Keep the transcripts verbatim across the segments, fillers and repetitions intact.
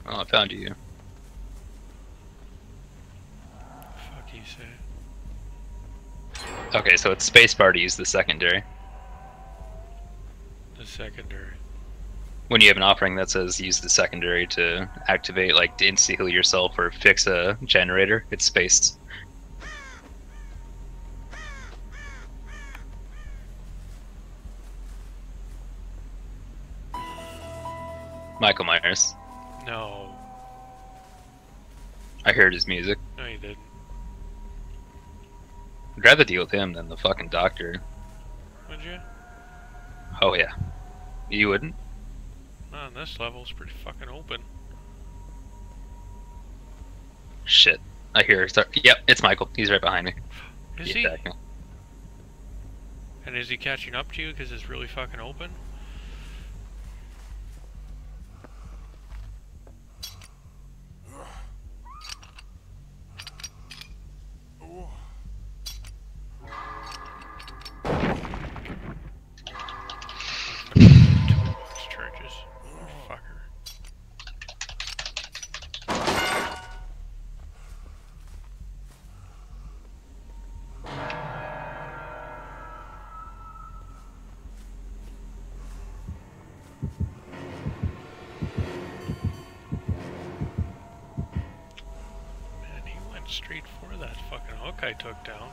Oh, I found you. Fuck you say. Okay, so it's spacebar to use the secondary. The secondary. When you have an offering that says use the secondary to activate, like to insta heal yourself or fix a generator, it's spaced. Michael Myers. No. I heard his music. No, you didn't. I'd rather deal with him than the fucking doctor. Would you? Oh yeah. You wouldn't? Man, this level's pretty fucking open. Shit. I hear her start. Yep, it's Michael. He's right behind me. Is he he? attacked me. And is he catching up to you because it's really fucking open? Charges. Fucker. Man, he went straight for that fucking hook I took down.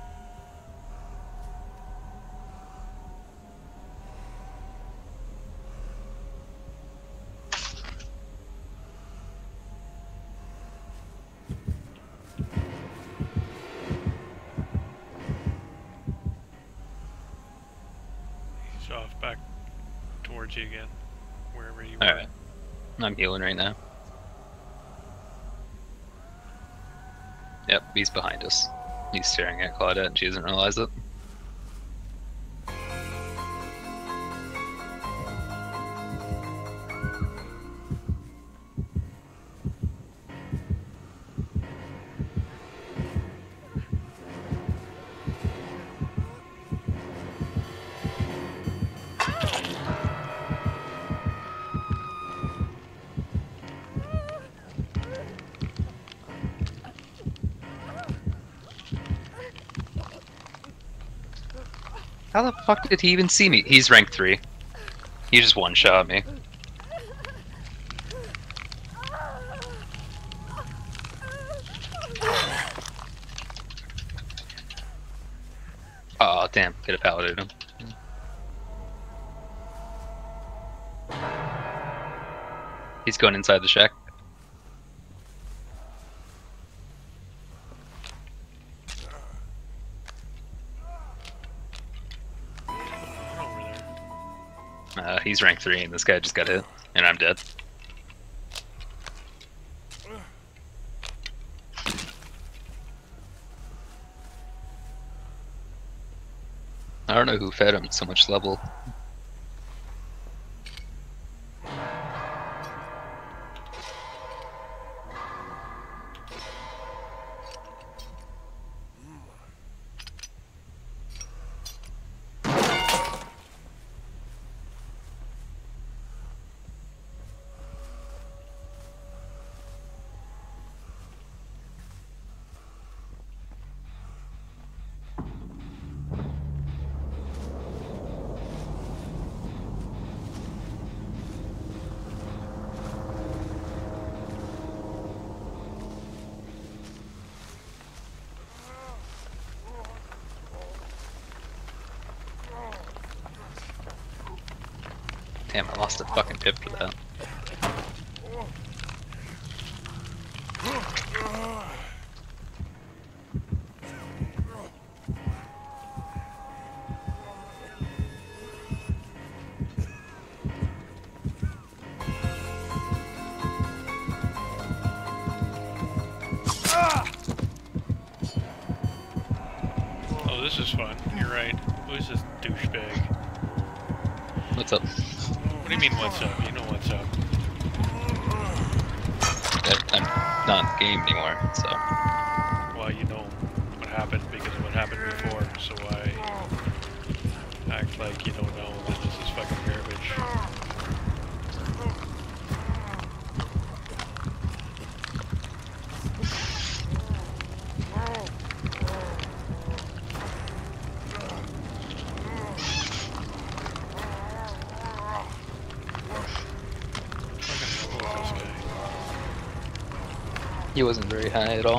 He's off back towards you again, wherever you were. Alright. I'm healing right now. Yep, he's behind us. He's staring at Claudette and she doesn't realize it. How the fuck did he even see me? He's rank three. He just one-shot me. Oh damn, could have paladed him. He's going inside the shack. Over there. Uh, he's rank three and this guy just got hit. And I'm dead. I don't know who fed him so much level. Damn, I lost a fucking pip for that. Oh, this is fun. You're right. Who's this douchebag? What's up? What do you mean, what's up? You know what's up. I'm not in the game anymore, so. Well, you know what happened because of what happened before, so why act like you don't know that this is fucking garbage? He wasn't very high at all.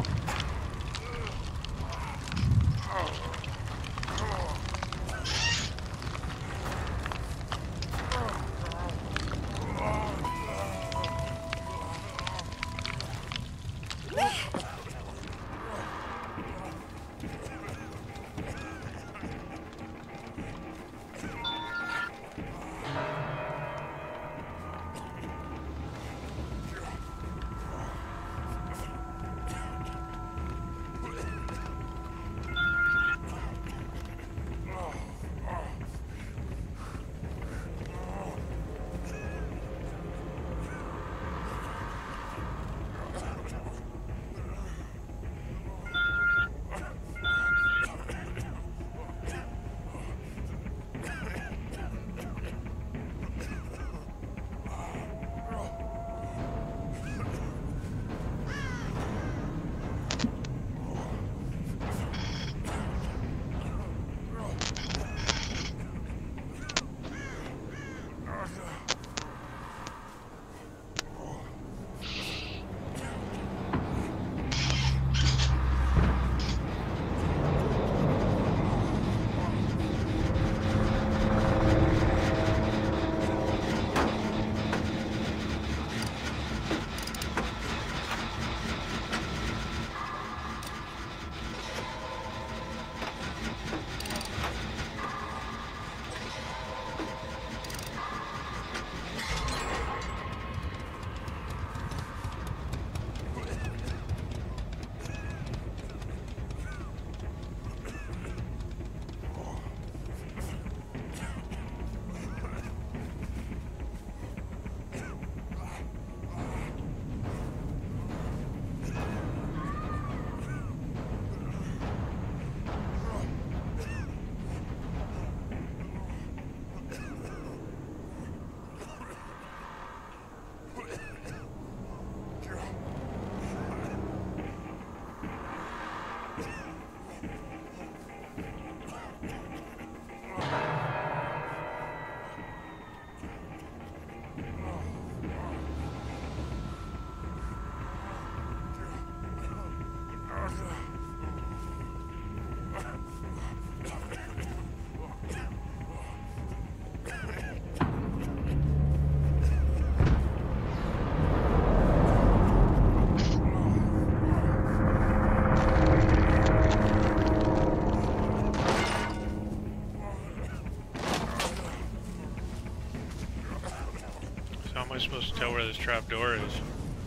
I supposed to tell where this trap door is?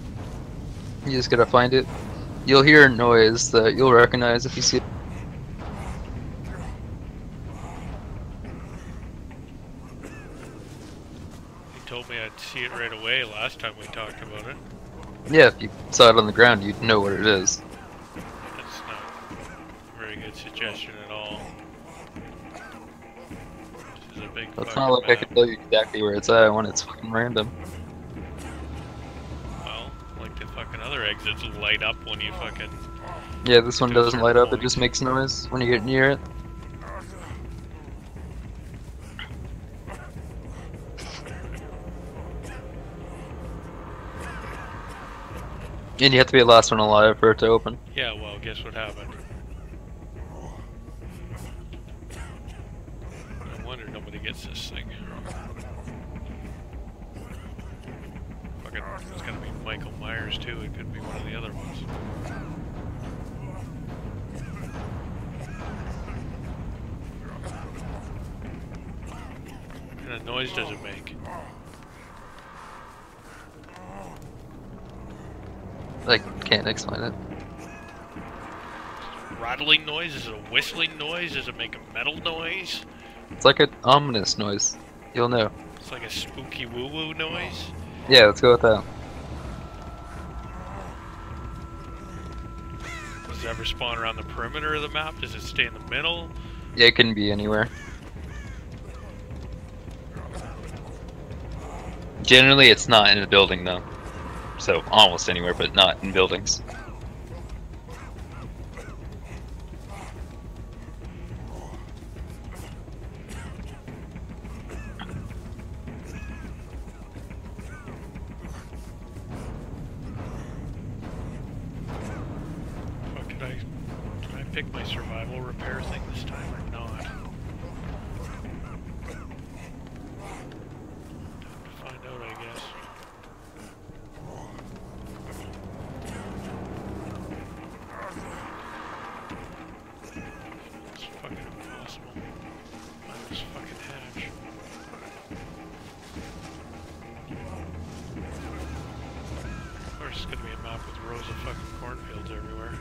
You just gotta find it. You'll hear a noise that you'll recognize if you see it. You told me I'd see it right away last time we talked about it. Yeah, if you saw it on the ground, you'd know what it is. That's not a very good suggestion at all. This is a big It's fucking not like map. I can tell you exactly where it's at when it's fucking random. Well, like the fucking other exits light up when you fucking... Yeah, this one To a doesn't certain light up, it point. just makes noise when you get near it. And you have to be the last one alive for it to open. Yeah, well, guess what happened? No wonder nobody gets this thing. Fucking, it's gonna be Michael Myers too, it could be one of the other ones. What kind of noise does it make? Like, can't explain it. Rattling noise? Is it a whistling noise? Does it make a metal noise? It's like an ominous noise. You'll know. It's like a spooky woo-woo noise? Yeah, let's go with that. Does it ever spawn around the perimeter of the map? Does it stay in the middle? Yeah, it can be anywhere. Generally, it's not in a building, though. So, almost anywhere, but not in buildings. I can I pick my survival repair thing this time or not? Time to find out, I guess. It's fucking impossible. Find this fucking hatch. Of course, it's gonna be a map with rows of fucking cornfields everywhere.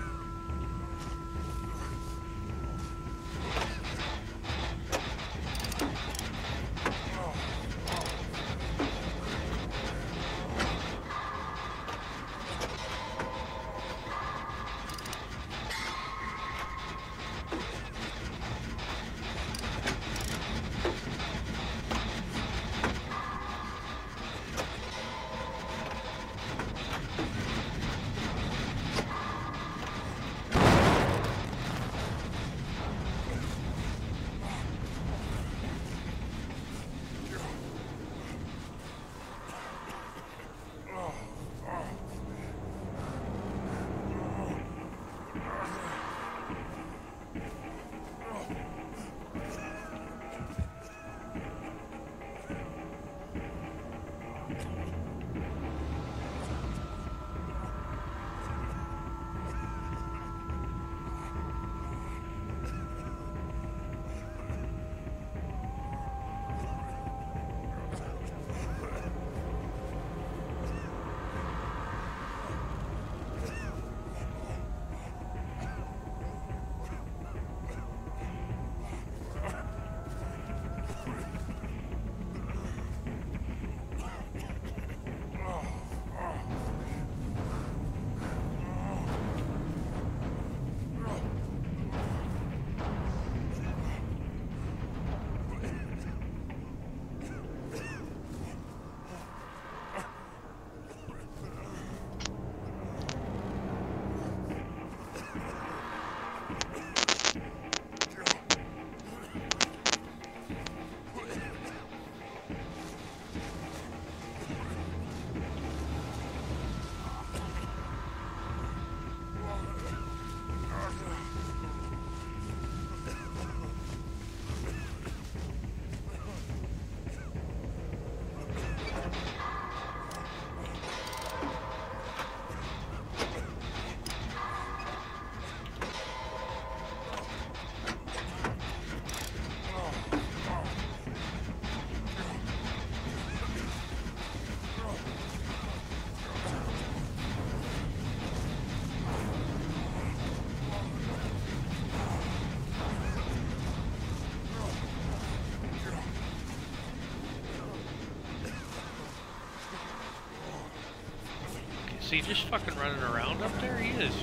Is he just fucking running around up there? He is.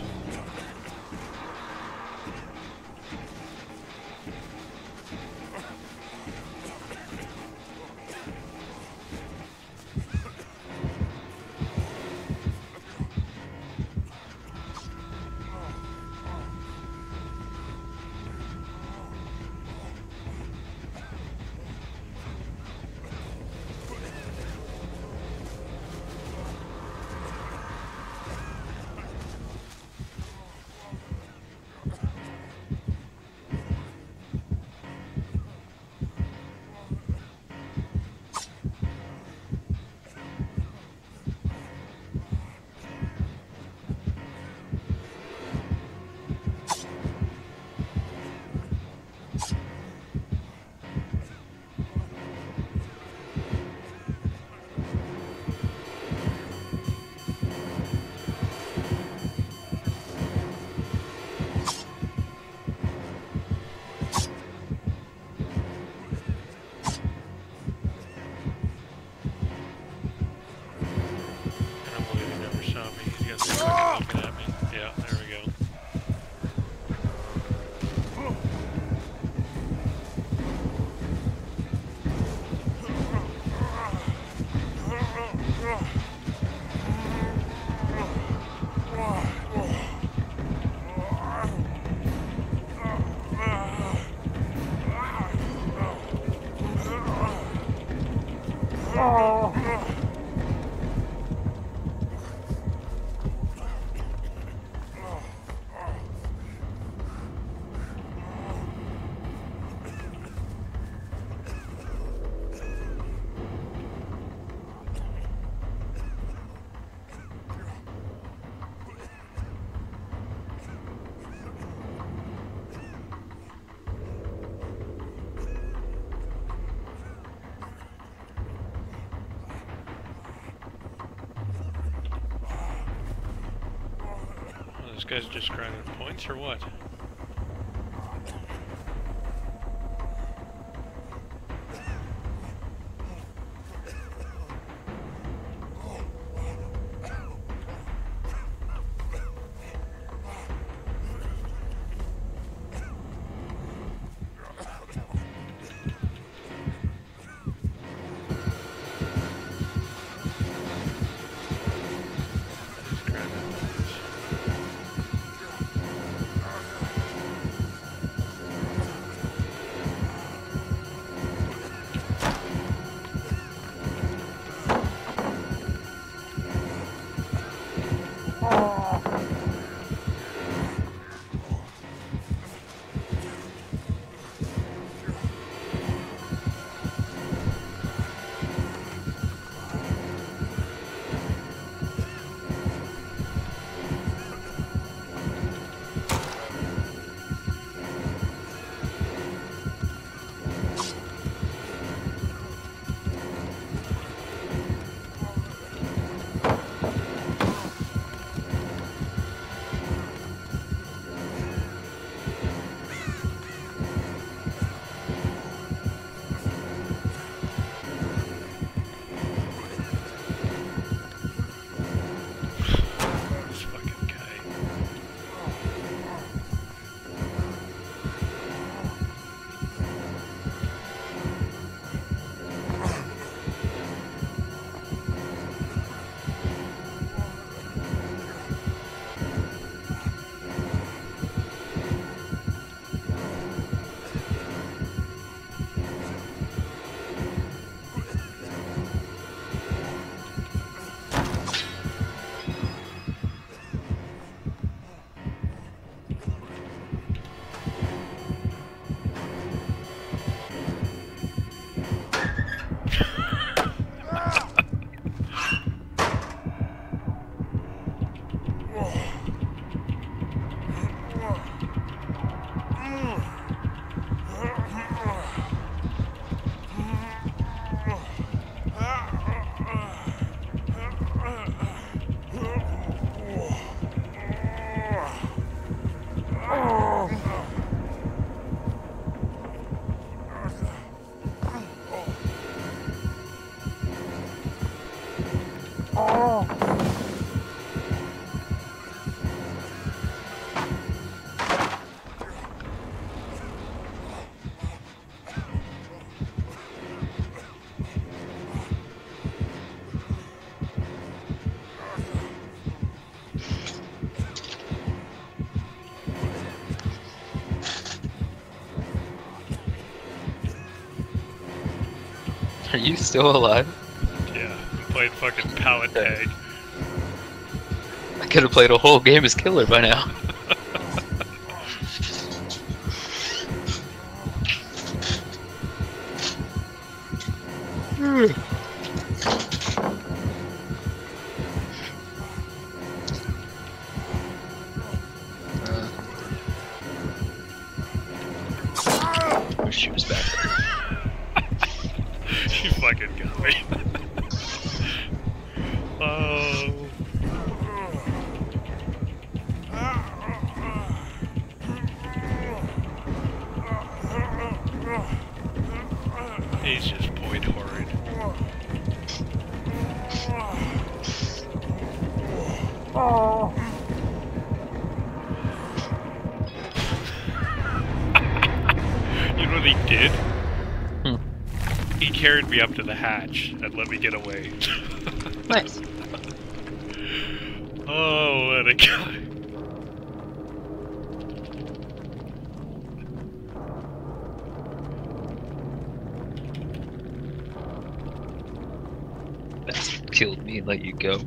This guy's just grinding points or what? Are you still alive? Yeah, I'm playing fucking pallet tag. I could have played a whole game as killer by now. Oh, she was back there. She fucking got me. Oh. He's just point horrid. Oh. You know what he did? Hmm. He carried me up to the hatch and let me get away. Nice. Oh, what a guy. That's killed me and let you go.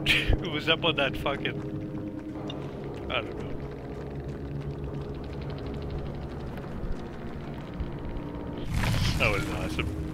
Who was up on that fucking... I don't know. That was awesome.